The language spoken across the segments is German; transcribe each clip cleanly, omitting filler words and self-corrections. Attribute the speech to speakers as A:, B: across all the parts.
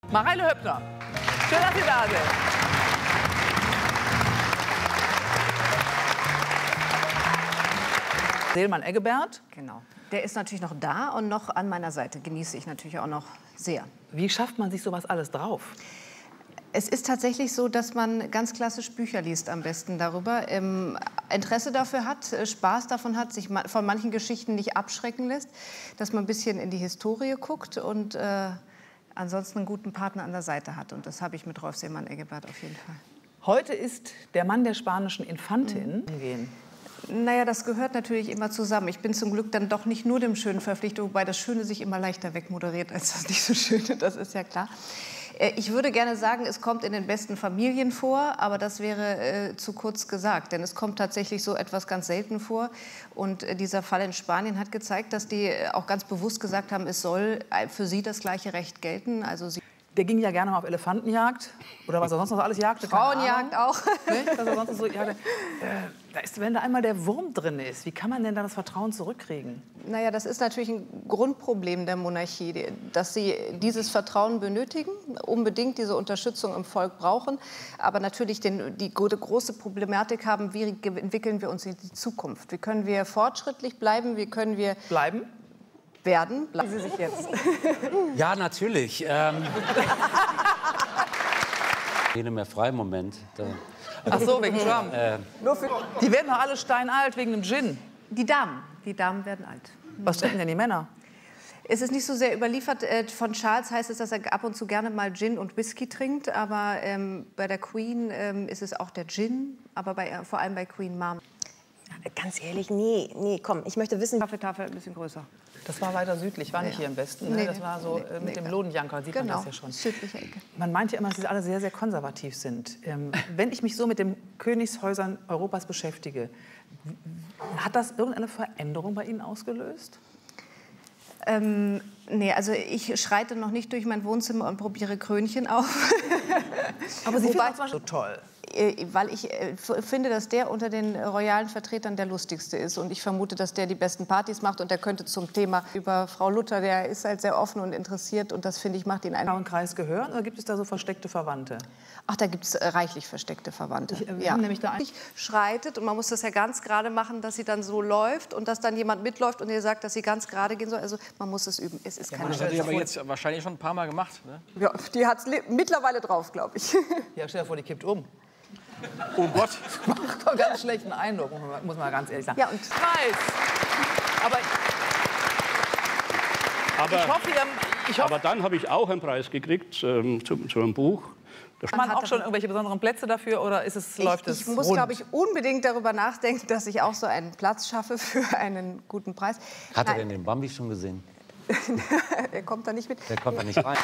A: Mareile Höppner. Schön, dass Sie da sind. Seelmann-Eggebert.
B: Genau. Der ist natürlich noch da und noch an meiner Seite. Genieße ich natürlich auch noch sehr.
A: Wie schafft man sich sowas alles drauf?
B: Es ist tatsächlich so, dass man ganz klassisch Bücher liest am besten darüber, Interesse dafür hat, Spaß davon hat, sich von manchen Geschichten nicht abschrecken lässt, dass man ein bisschen in die Historie guckt und ansonsten einen guten Partner an der Seite hat. Und das habe ich mit Rolf Seelmann-Eggebert auf jeden Fall.
A: Heute ist der Mann der spanischen Infantin.
B: Naja, das gehört natürlich immer zusammen. Ich bin zum Glück dann doch nicht nur dem Schönen verpflichtet, wobei das Schöne sich immer leichter wegmoderiert als das nicht so Schöne, das ist ja klar. Ich würde gerne sagen, es kommt in den besten Familien vor, aber das wäre zu kurz gesagt, denn es kommt tatsächlich so etwas ganz selten vor. Und dieser Fall in Spanien hat gezeigt, dass die auch ganz bewusst gesagt haben, es soll für sie das gleiche Recht gelten. Also
A: der ging ja gerne mal auf Elefantenjagd oder was er sonst noch alles jagte.
B: Frauenjagd auch.
A: Ne? Was er sonst so jagte. Wenn da einmal der Wurm drin ist, wie kann man denn da das Vertrauen zurückkriegen?
B: Naja, das ist natürlich ein Grundproblem der Monarchie, dass sie dieses Vertrauen benötigen, unbedingt diese Unterstützung im Volk brauchen, aber natürlich die große Problematik haben, wie entwickeln wir uns in die Zukunft? Wie können wir fortschrittlich bleiben? Wie können wir
A: bleiben?
B: Werden. Bleiben Sie sich jetzt.
C: Ja, natürlich. Keine mehr Freimoment.
A: Ach so, wegen Trump. Die werden doch alle steinalt wegen dem Gin.
B: Die Damen werden alt.
A: Was trinken denn die Männer?
B: Es ist nicht so sehr überliefert. Von Charles heißt es, dass er ab und zu gerne mal Gin und Whisky trinkt. Aber bei der Queen ist es auch der Gin, aber vor allem bei Queen Mom.
D: Ganz ehrlich, nee, komm, ich möchte wissen...
B: Kaffeetafel ein bisschen größer.
A: Das war weiter südlich, war nicht hier im Westen. Ne?
B: Nee,
A: das war so mit dem Lodenjanker, sieht man das ja schon.
B: Südliche Ecke.
A: Man meint ja immer, dass sie alle sehr, sehr konservativ sind. Wenn ich mich so mit den Königshäusern Europas beschäftige, hat das irgendeine Veränderung bei Ihnen ausgelöst?
B: Nee, also ich schreite noch nicht durch mein Wohnzimmer und probiere Krönchen auf.
A: Aber Sie finden das so toll.
B: Weil ich finde, dass der unter den royalen Vertretern der lustigste ist. Und ich vermute, dass der die besten Partys macht. Und der könnte zum Thema über Frau Luther, der ist halt sehr offen und interessiert. Und das, finde ich, macht ihn einen
A: Kreis gehören. Oder gibt es da so versteckte Verwandte?
B: Ach, da gibt es reichlich versteckte Verwandte.
A: Ja. Nämlich da
B: schreitet und man muss das ja ganz gerade machen, dass sie dann so läuft und dass dann jemand mitläuft und ihr sagt, dass sie ganz gerade gehen soll. Also man muss es üben. Es ist keine
E: Das hat die aber jetzt wahrscheinlich schon ein paar Mal gemacht. Ne?
B: Ja, die hat es mittlerweile drauf, glaube ich.
A: Ja, stell dir vor, die kippt um.
E: Oh Gott.
A: Das macht doch ganz schlechten Eindruck, muss man ganz ehrlich sagen.
B: Ja, und
A: Preis.
F: Aber dann habe ich auch einen Preis gekriegt zu einem Buch.
A: Hat man auch schon irgendwelche besonderen Plätze dafür oder läuft es
B: Ich muss, glaube ich, unbedingt darüber nachdenken, dass ich auch so einen Platz schaffe für einen guten Preis.
C: Hat er denn den Bambi schon gesehen?
B: Er kommt da nicht mit.
C: Der kommt da nicht rein.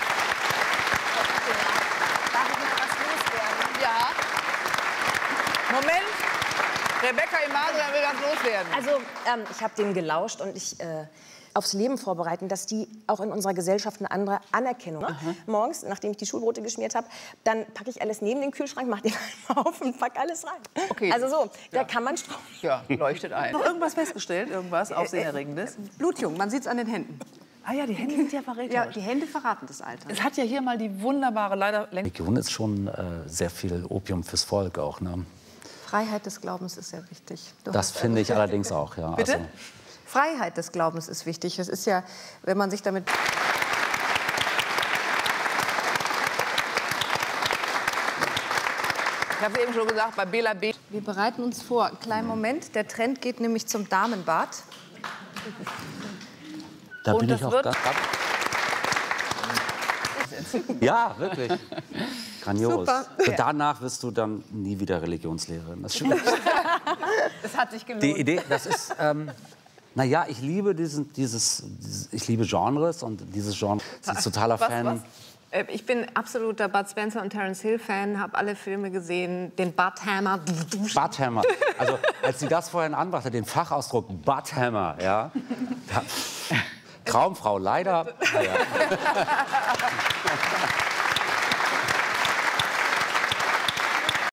A: Ja. Moment. Rebecca Emanuel will ganz loswerden.
D: Also, ich habe dem gelauscht und ich aufs Leben vorbereiten, dass die auch in unserer Gesellschaft eine andere Anerkennung. Morgens, nachdem ich die Schulbrote geschmiert habe, dann packe ich alles neben den Kühlschrank, mache den auf und packe alles rein.
A: Okay.
D: Also so, da kann man strauchen.
A: Ja, leuchtet ein. Noch irgendwas festgestellt? Irgendwas Aufsehenerregendes?
B: Blutjung, man sieht es an den Händen.
A: Ah ja, die Hände sind ja verräterisch.
B: Ja, die Hände verraten das Alter.
A: Es hat ja hier mal die wunderbare, leider
C: Religion ist schon sehr viel Opium fürs Volk auch. Ne?
B: Freiheit des Glaubens ist sehr wichtig.
C: Das finde ich allerdings auch, ja.
A: Bitte?
C: Also,
B: Freiheit des Glaubens ist wichtig. Es ist ja, wenn man sich damit...
A: Ich habe eben schon gesagt, bei Bela B.
B: Wir bereiten uns vor. Kleinen Moment, der Trend geht nämlich zum Damenbad.
C: da
A: Und
C: bin
A: das
C: ich auch
A: wird-
C: ganz... Ja, wirklich. Grandios.
B: Super.
C: So, danach wirst du dann nie wieder Religionslehrerin. Das stimmt.
B: Das hat sich gelohnt.
C: Die Idee, das ist... naja, ich liebe ich liebe Genres und dieses Genre ist ein totaler Fan.
B: Ich bin absoluter Bud Spencer und Terence Hill Fan, habe alle Filme gesehen, den Butthammer.
C: Butthammer. Also als sie das vorhin anbrachte, den Fachausdruck Butthammer, ja. Traumfrau, leider. Ja.